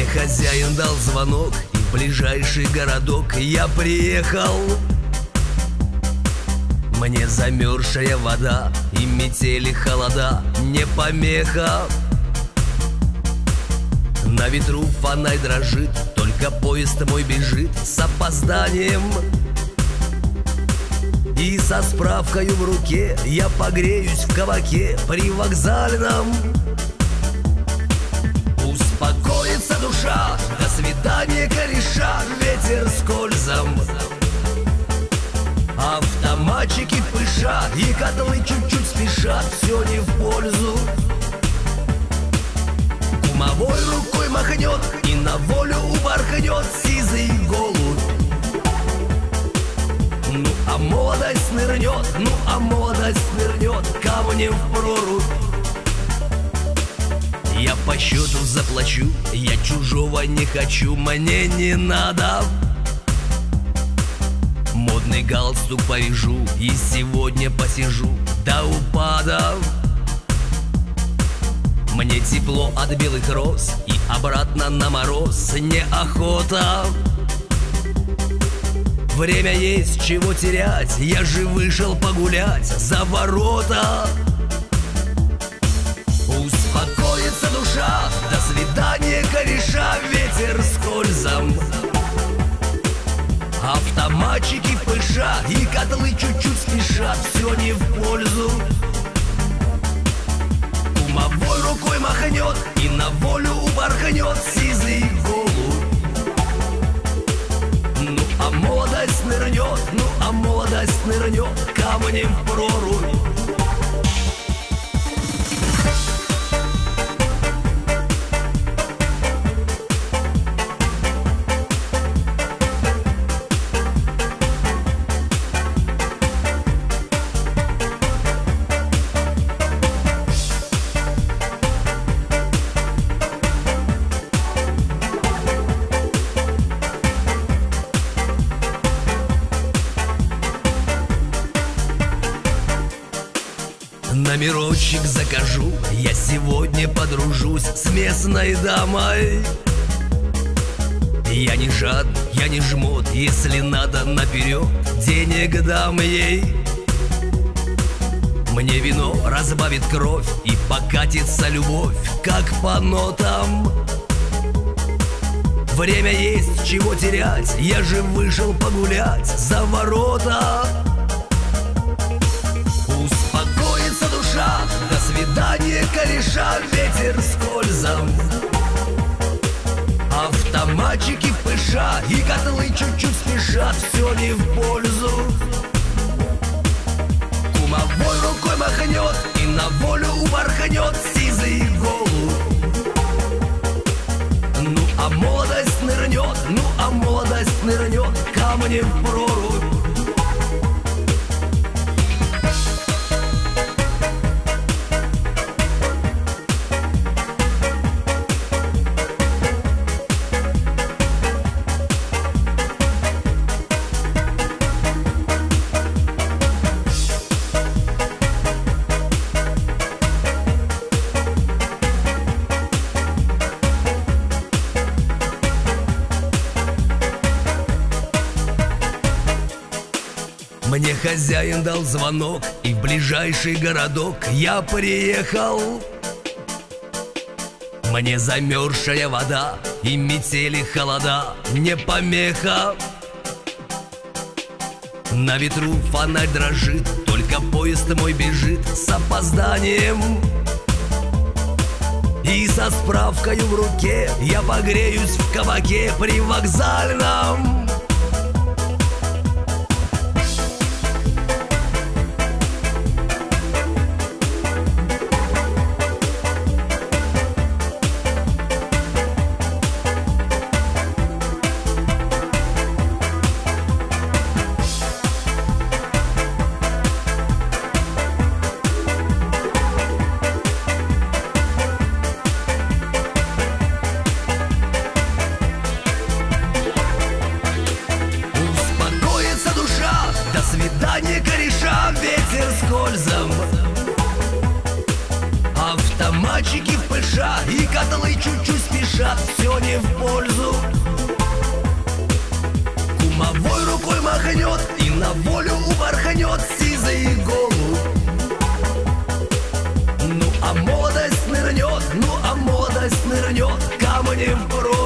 хозяин дал звонок, и в ближайший городок я приехал. Мне замерзшая вода и метели холода не помеха. На ветру фонарь дрожит, только поезд мой бежит с опозданием. И со справкою в руке я погреюсь в кабаке привокзальном. Успокоится душа, до свидания, кореша, ветер скользом. Автоматчики пышат, и котлы чуть-чуть спешат, все не в пользу. Кумовой рукой махнет и на волю упорхнет сизый голубь. Ну а молодость нырнет, ну а молодость нырнет камнем в прорубь. Я по счету заплачу, я чужого не хочу, мне не надо. Модный галстук повяжу и сегодня посижу до упада. Мне тепло от белых роз и обратно на мороз неохота. Время есть, чего терять, я же вышел погулять за ворота. Успокоится душа, до свидания, кореша, ветер скользом. Автоматчики пышат, и котлы чуть-чуть спешат, все не в пользу. Кумовой рукой махнет и на волю упорхнет сизый голубь. Ну а молодость нырнет, ну а молодость нырнет камнем в прорубь. Номерочек закажу, я сегодня подружусь с местной дамой. Я не жадный, я не жмот, если надо наперед, денег дам ей. Мне вино разбавит кровь и покатится любовь, как по нотам. Время есть, чего терять, я же вышел погулять за ворота. Успокоится душа, до свидания, кореша, ветер скользом. Автоматчики пышат, и котлы чуть-чуть спешат, все не в пользу. Кумовой рукой махнет и на волю упорхнет сизый голубь. Ну а молодость нырнет, ну а молодость нырнет камнем в прорубь. Мне хозяин дал звонок, и в ближайший городок я приехал. Мне замерзшая вода и метели холода не помеха. На ветру фонарь дрожит, только поезд мой бежит с опозданием. И со справкою в руке я погреюсь в кабаке привокзальном. спеша, и котлы чуть-чуть спешат, все не в пользу. Кумовой рукой махнет и на волю упорхнет сизый голубь. Ну а молодость нырнет, ну а молодость нырнет камнем в прорубь.